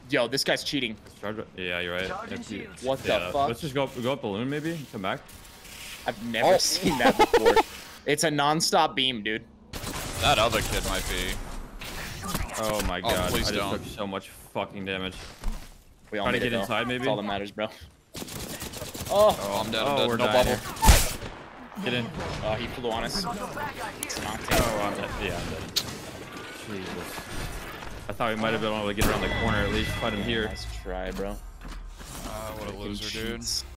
Yo, this guy's cheating. Yeah, you're right. What the fuck? Let's just go up balloon maybe. Come back. I've never seen that before. It's a non-stop beam, dude. That other kid might be. Oh my god! Please I just don't. took so much fucking damage. We all Try to made it, get though. inside, maybe. That's all that matters, bro. Oh, I'm dead. I'm dead. we're No dying bubble. here. Get in. Oh, he flew on us. It's an octane. Oh, I'm dead. Yeah, I'm dead. Jesus. I thought we might have been able to get around the corner at least. Fight him here. Nice try, bro. What a loser, dude.